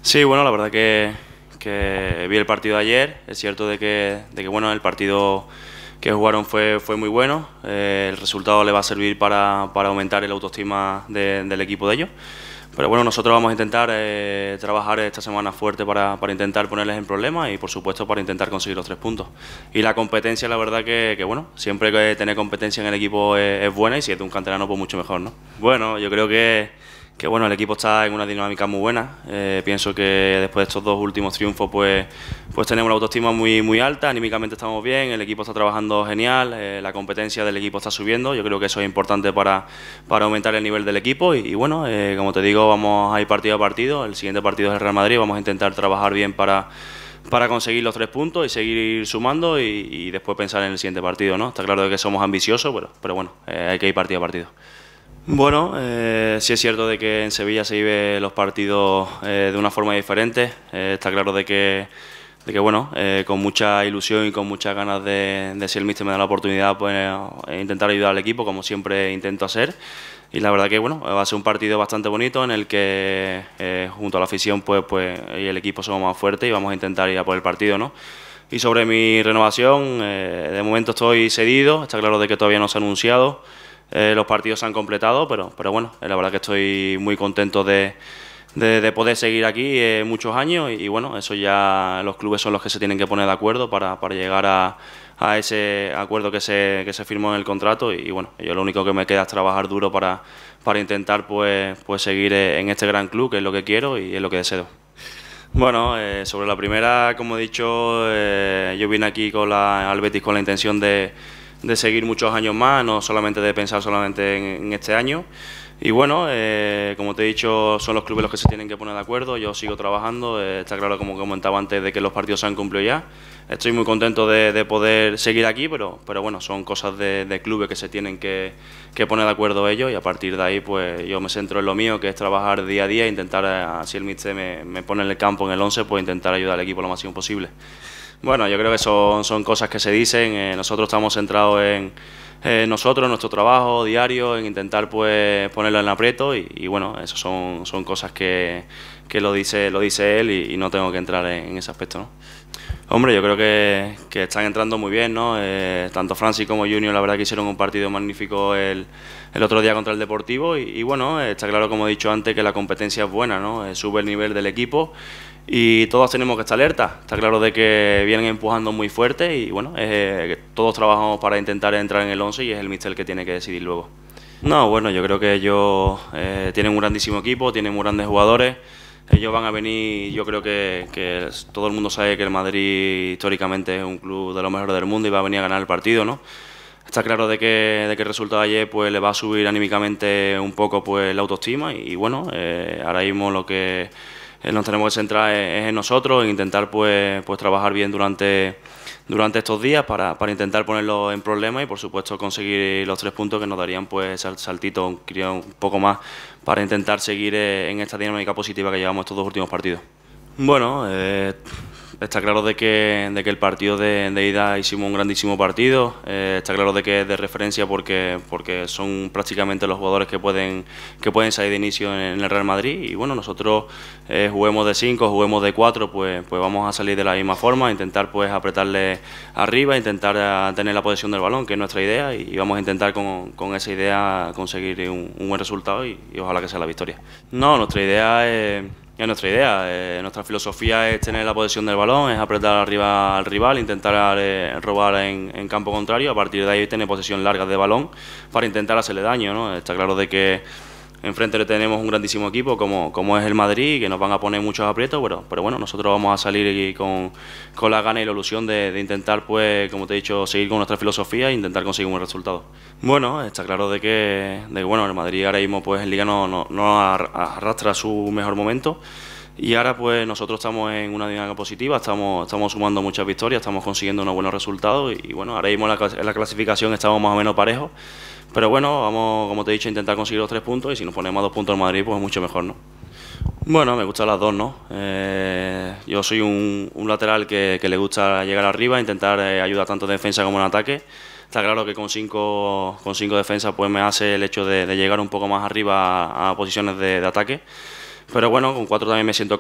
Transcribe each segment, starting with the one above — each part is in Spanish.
Sí, bueno, la verdad que vi el partido de ayer. Es cierto de que bueno, el partido que jugaron fue muy bueno. El resultado le va a servir para aumentar el autoestima del equipo de ellos. Pero bueno, nosotros vamos a intentar trabajar esta semana fuerte para intentar ponerles en problemas y por supuesto para intentar conseguir los 3 puntos. Y la competencia, la verdad que bueno, siempre que tener competencia en el equipo es buena y si es de un canterano pues mucho mejor, ¿no? Bueno, yo creo que bueno, el equipo está en una dinámica muy buena. Pienso que después de estos 2 últimos triunfos pues tenemos la autoestima muy alta, anímicamente estamos bien, el equipo está trabajando genial, la competencia del equipo está subiendo. Yo creo que eso es importante para aumentar el nivel del equipo y bueno, como te digo, vamos a ir partido a partido. El siguiente partido es el Real Madrid, vamos a intentar trabajar bien para conseguir los 3 puntos y seguir sumando y después pensar en el siguiente partido, ¿no? Está claro de que somos ambiciosos, pero bueno, hay que ir partido a partido. Bueno, sí es cierto de que en Sevilla se vive los partidos de una forma diferente. Está claro de que bueno, con mucha ilusión y con muchas ganas de si el míster me da la oportunidad, pues intentar ayudar al equipo, como siempre intento hacer. Y la verdad que bueno, va a ser un partido bastante bonito en el que junto a la afición pues y el equipo somos más fuertes y vamos a intentar ir a por el partido, ¿no? Y sobre mi renovación, de momento estoy cedido. Está claro de que todavía no se ha anunciado. Los partidos se han completado, pero bueno, la verdad que estoy muy contento de poder seguir aquí muchos años y bueno, eso ya los clubes son los que se tienen que poner de acuerdo para llegar a ese acuerdo que se firmó en el contrato y bueno, yo lo único que me queda es trabajar duro para intentar pues seguir en este gran club, que es lo que quiero y es lo que deseo. Bueno, sobre la primera, como he dicho, yo vine aquí al Betis con la intención de seguir muchos años más, no solamente de pensar solamente en este año. Y bueno, como te he dicho, son los clubes los que se tienen que poner de acuerdo, yo sigo trabajando, está claro, como comentaba antes, de que los partidos se han cumplido ya. Estoy muy contento de poder seguir aquí, pero bueno, son cosas de clubes que se tienen que poner de acuerdo ellos y a partir de ahí pues yo me centro en lo mío, que es trabajar día a día e intentar, si el míster me pone en el campo en el 11, pues intentar ayudar al equipo lo máximo posible. Bueno, yo creo que son cosas que se dicen. Nosotros estamos centrados en nosotros, en nuestro trabajo diario, en intentar pues ponerlo en aprieto y bueno, eso son cosas que lo dice él y no tengo que entrar en ese aspecto, ¿no? Hombre, yo creo que están entrando muy bien, ¿no? Tanto Francis como Junior, la verdad que hicieron un partido magnífico el otro día contra el Deportivo y bueno, está claro, como he dicho antes, que la competencia es buena, ¿no? Sube el nivel del equipo y todos tenemos que estar alerta. Está claro de que vienen empujando muy fuerte y bueno, todos trabajamos para intentar entrar en el 11 y es el míster el que tiene que decidir luego. No, bueno, yo creo que ellos tienen un grandísimo equipo, tienen muy grandes jugadores. Ellos van a venir, yo creo que todo el mundo sabe que el Madrid históricamente es un club de los mejores del mundo y va a venir a ganar el partido, ¿no? Está claro de que el resultado de ayer pues le va a subir anímicamente un poco pues la autoestima y bueno, ahora mismo lo que nos tenemos que centrar es en nosotros, en intentar pues trabajar bien durante estos días para intentar ponerlo en problema y por supuesto conseguir los 3 puntos que nos darían pues ese saltito un poco más para intentar seguir en esta dinámica positiva que llevamos estos 2 últimos partidos. Bueno, está claro de que el partido de ida hicimos un grandísimo partido. Está claro de que es de referencia porque son prácticamente los jugadores que pueden salir de inicio en el Real Madrid. Y bueno, nosotros juguemos de 5, juguemos de 4, pues vamos a salir de la misma forma, intentar pues apretarle arriba, intentar tener la posesión del balón, que es nuestra idea, y vamos a intentar con esa idea conseguir un buen resultado y ojalá que sea la victoria. No, nuestra idea es nuestra idea. Nuestra filosofía es tener la posesión del balón, es apretar arriba al rival, intentar robar en campo contrario, a partir de ahí tener posesión larga de balón para intentar hacerle daño, ¿no? Está claro de que enfrente le tenemos un grandísimo equipo como es el Madrid, que nos van a poner muchos aprietos, pero bueno, nosotros vamos a salir con la gana y la ilusión de intentar, pues, como te he dicho, seguir con nuestra filosofía e intentar conseguir un buen resultado. Bueno, está claro de que bueno, el Madrid ahora mismo pues en Liga no arrastra su mejor momento. Y ahora pues nosotros estamos en una dinámica positiva, estamos sumando muchas victorias, estamos consiguiendo unos buenos resultados y bueno, ahora mismo en la clasificación estamos más o menos parejos, pero bueno, vamos, como te he dicho, a intentar conseguir los 3 puntos y si nos ponemos a 2 puntos en Madrid pues mucho mejor, ¿no? Bueno, me gustan las dos, ¿no? Yo soy un lateral que le gusta llegar arriba, intentar ayudar tanto en defensa como en ataque. Está claro que con cinco defensas pues me hace el hecho de llegar un poco más arriba a posiciones de ataque. Pero bueno, con 4 también me siento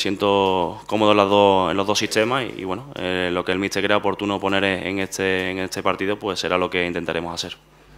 cómodo en los dos sistemas y bueno, lo que el míster crea oportuno poner en este partido, pues será lo que intentaremos hacer.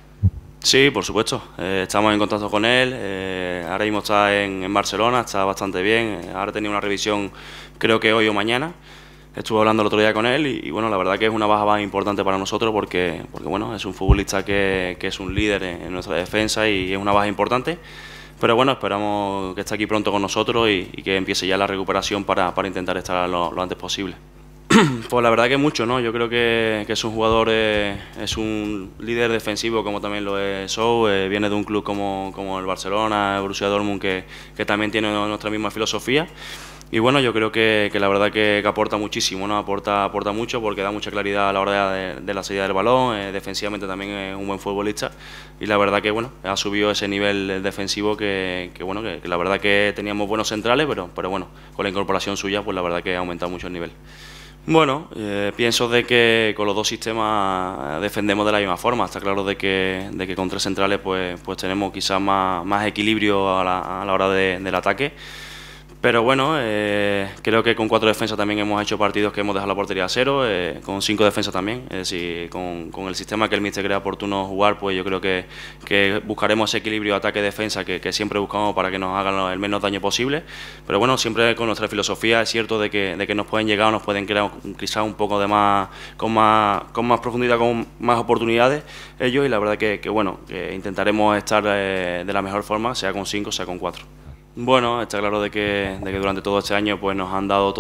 Sí, por supuesto. Estamos en contacto con él. Ahora mismo está en Barcelona, está bastante bien. Ahora tenía una revisión, creo que hoy o mañana. Estuve hablando el otro día con él y bueno, la verdad que es una baja más importante para nosotros porque bueno, es un futbolista que es un líder en nuestra defensa y es una baja importante. Pero bueno, esperamos que esté aquí pronto con nosotros y que empiece ya la recuperación para intentar estar lo antes posible. Pues la verdad que mucho, ¿no? Yo creo que es un jugador, es un líder defensivo como también lo es Sou, viene de un club como el Barcelona, el Borussia Dortmund, que también tiene nuestra misma filosofía. Y bueno, yo creo que la verdad que aporta muchísimo, ¿no? Aporta mucho porque da mucha claridad a la hora de la salida del balón, defensivamente también es un buen futbolista y la verdad que bueno, ha subido ese nivel defensivo bueno, que la verdad que teníamos buenos centrales, pero bueno, con la incorporación suya pues la verdad que ha aumentado mucho el nivel. Bueno, pienso de que con los dos sistemas defendemos de la misma forma. Está claro de que con 3 centrales pues tenemos quizás más equilibrio a la hora del ataque. Pero bueno, creo que con 4 defensas también hemos hecho partidos que hemos dejado la portería a 0, con 5 defensas también. Es decir, con el sistema que el míster crea oportuno jugar, pues yo creo que buscaremos ese equilibrio ataque-defensa que siempre buscamos para que nos hagan el menos daño posible. Pero bueno, siempre con nuestra filosofía es cierto de que nos pueden llegar o nos pueden crear quizás un poco de con más profundidad, con más oportunidades ellos y la verdad que bueno, que intentaremos estar de la mejor forma, sea con 5, sea con 4. Bueno, está claro de que durante todo este año pues nos han dado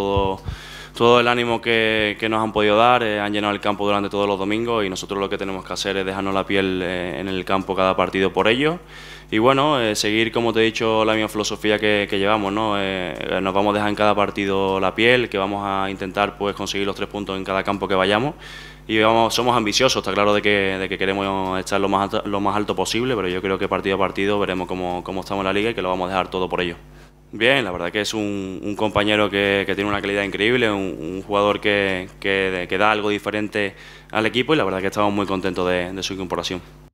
todo el ánimo que nos han podido dar, han llenado el campo durante todos los domingos y nosotros lo que tenemos que hacer es dejarnos la piel en el campo cada partido por ellos y bueno, seguir como te he dicho la misma filosofía que llevamos, ¿no? Nos vamos a dejar en cada partido la piel, que vamos a intentar pues conseguir los 3 puntos en cada campo que vayamos y somos ambiciosos, está claro de que queremos estar lo más alto posible, pero yo creo que partido a partido veremos cómo estamos en la liga y que lo vamos a dejar todo por ello. Bien, la verdad que es un compañero que tiene una calidad increíble, un jugador que da algo diferente al equipo y la verdad que estamos muy contentos de su incorporación.